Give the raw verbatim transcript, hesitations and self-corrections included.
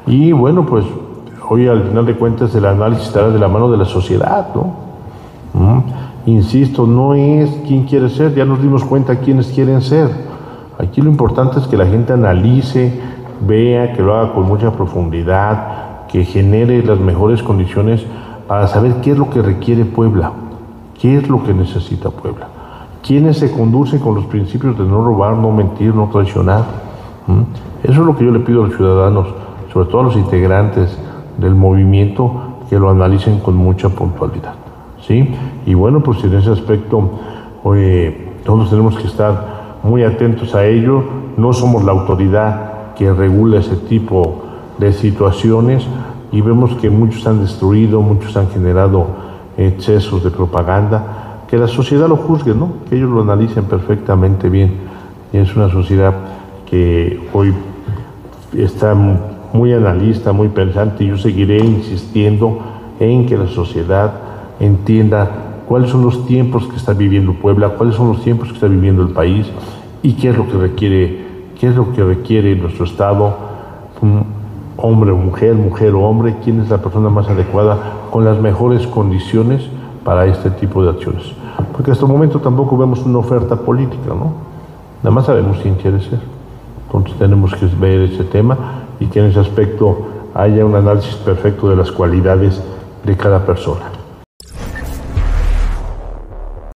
Y bueno, pues hoy al final de cuentas el análisis estará de la mano de la sociedad, ¿no? ¿Mm? Insisto, no es quién quiere ser, ya nos dimos cuenta quiénes quieren ser. Aquí lo importante es que la gente analice, vea, que lo haga con mucha profundidad, que genere las mejores condiciones para saber qué es lo que requiere Puebla, qué es lo que necesita Puebla, quiénes se conducen con los principios de no robar, no mentir, no traicionar. ¿Mm? Eso es lo que yo le pido a los ciudadanos, sobre todo a los integrantes del movimiento, que lo analicen con mucha puntualidad, ¿sí? Y bueno, pues en ese aspecto eh, todos tenemos que estar muy atentos a ello. No somos la autoridad que regula ese tipo de situaciones y vemos que muchos han destruido, muchos han generado excesos de propaganda. Que la sociedad lo juzgue, ¿no? Que ellos lo analicen perfectamente bien. Y es una sociedad que hoy está muy analista, muy pensante, y yo seguiré insistiendo en que la sociedad entienda cuáles son los tiempos que está viviendo Puebla, cuáles son los tiempos que está viviendo el país y qué es lo que requiere, qué es lo que requiere nuestro Estado, un hombre o mujer, mujer o hombre, quién es la persona más adecuada con las mejores condiciones para este tipo de acciones. Porque hasta el momento tampoco vemos una oferta política, ¿no? Nada más sabemos quién quiere ser. Entonces tenemos que ver ese tema y que en ese aspecto haya un análisis perfecto de las cualidades de cada persona.